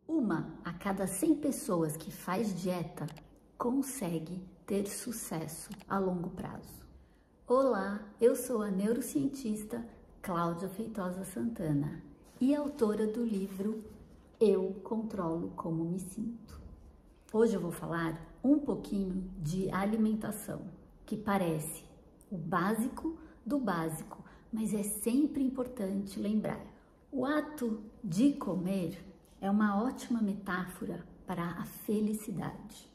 Uma a cada 100 pessoas que faz dieta consegue ter sucesso a longo prazo. Olá, eu sou a neurocientista Cláudia Feitosa Santana e autora do livro Eu Controlo Como Me Sinto. Hoje eu vou falar um pouquinho de alimentação, que parece o básico do básico, mas é sempre importante lembrar. O ato de comer é uma ótima metáfora para a felicidade.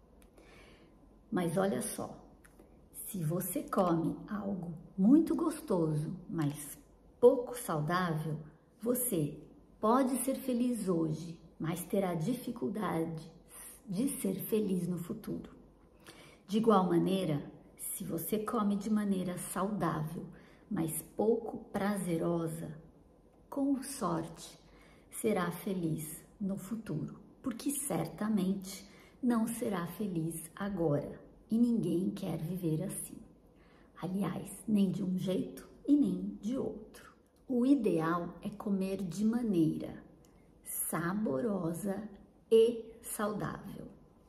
Mas olha só, se você come algo muito gostoso, mas pouco saudável, você pode ser feliz hoje, mas terá dificuldade de ser feliz no futuro. De igual maneira, se você come de maneira saudável, mas pouco prazerosa, com sorte, será feliz no futuro, porque certamente não será feliz agora e ninguém quer viver assim. Aliás, nem de um jeito e nem de outro. O ideal é comer de maneira saborosa e saudável.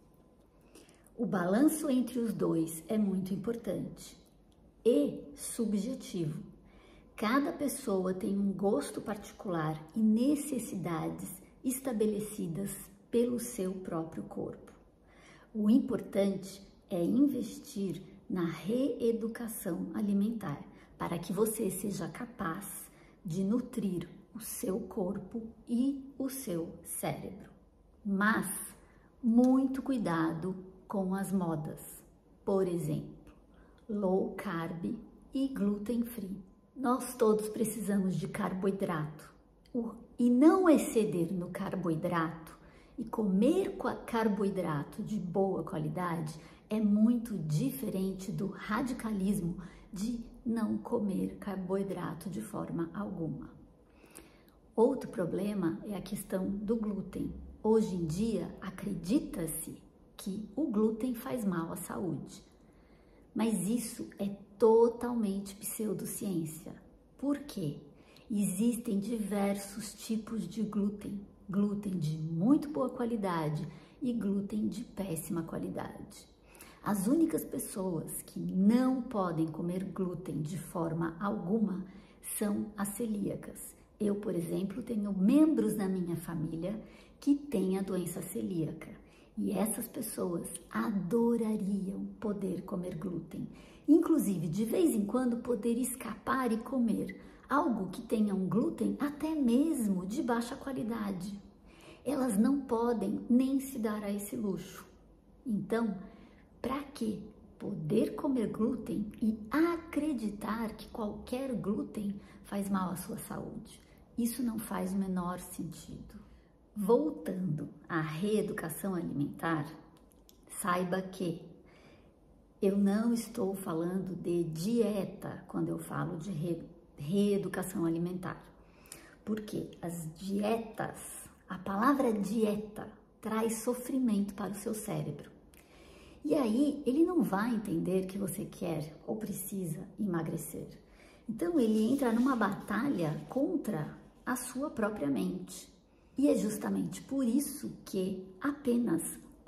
O balanço entre os dois é muito importante e subjetivo. Cada pessoa tem um gosto particular e necessidades estabelecidas pelo seu próprio corpo. O importante é investir na reeducação alimentar para que você seja capaz de nutrir o seu corpo e o seu cérebro. Mas muito cuidado com as modas, por exemplo, low carb e gluten free. Nós todos precisamos de carboidrato e não exceder no carboidrato e comer carboidrato de boa qualidade é muito diferente do radicalismo de não comer carboidrato de forma alguma. Outro problema é a questão do glúten. Hoje em dia, acredita-se que o glúten faz mal à saúde. Mas isso é totalmente pseudociência. Por quê? Existem diversos tipos de glúten. Glúten de muito boa qualidade e glúten de péssima qualidade. As únicas pessoas que não podem comer glúten de forma alguma são as celíacas. Eu, por exemplo, tenho membros da minha família que têm a doença celíaca. E essas pessoas adorariam poder comer glúten. Inclusive, de vez em quando, poder escapar e comer algo que tenha um glúten até mesmo de baixa qualidade. Elas não podem nem se dar a esse luxo. Então, para que poder comer glúten e acreditar que qualquer glúten faz mal à sua saúde? Isso não faz o menor sentido. Voltando à reeducação alimentar, saiba que eu não estou falando de dieta quando eu falo de reeducação alimentar. Porque as dietas, a palavra dieta traz sofrimento para o seu cérebro. E aí ele não vai entender que você quer ou precisa emagrecer. Então ele entra numa batalha contra a sua própria mente. E é justamente por isso que apenas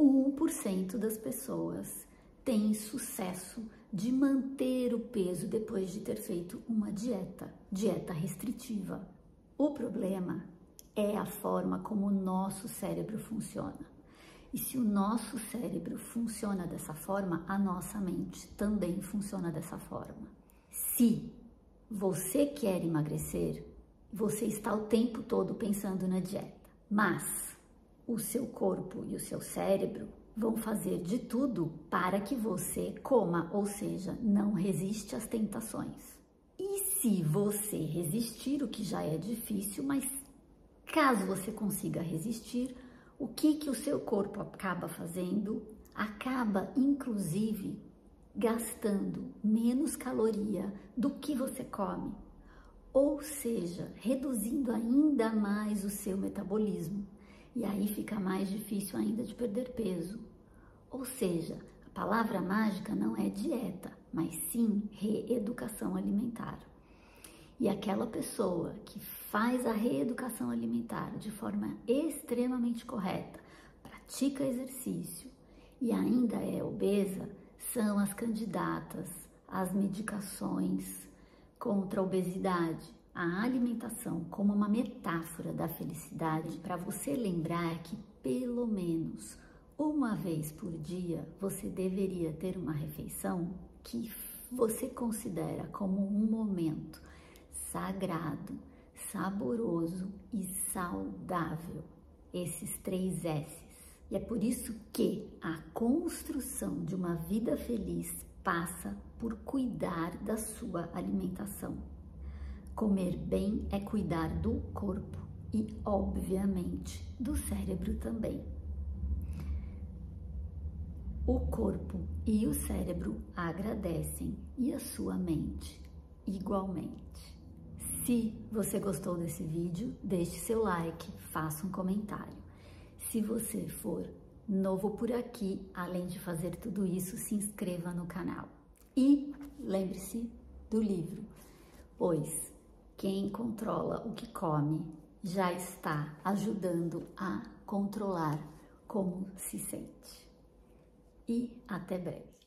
1% das pessoas têm sucesso de manter o peso depois de ter feito uma dieta restritiva. O problema é a forma como o nosso cérebro funciona. E se o nosso cérebro funciona dessa forma, a nossa mente também funciona dessa forma. Se você quer emagrecer, você está o tempo todo pensando na dieta. Mas o seu corpo e o seu cérebro vão fazer de tudo para que você coma, ou seja, não resiste às tentações. E se você resistir, o que já é difícil, mas caso você consiga resistir, o que o seu corpo acaba fazendo? Acaba, inclusive, gastando menos caloria do que você come. Ou seja, reduzindo ainda mais o seu metabolismo. E aí fica mais difícil ainda de perder peso. Ou seja, a palavra mágica não é dieta, mas sim reeducação alimentar. E aquela pessoa que faz a reeducação alimentar de forma extremamente correta, pratica exercício e ainda é obesa, são as candidatas às medicações contra a obesidade. A alimentação como uma metáfora da felicidade, para você lembrar que pelo menos uma vez por dia você deveria ter uma refeição que você considera como um momento sagrado, saboroso e saudável. Esses 3 S's. E é por isso que a construção de uma vida feliz passa por cuidar da sua alimentação. Comer bem é cuidar do corpo e, obviamente, do cérebro também. O corpo e o cérebro agradecem e a sua mente igualmente. Se você gostou desse vídeo, deixe seu like, faça um comentário. Se você for novo por aqui, além de fazer tudo isso, se inscreva no canal. E lembre-se do livro, pois quem controla o que come já está ajudando a controlar como se sente. E até breve.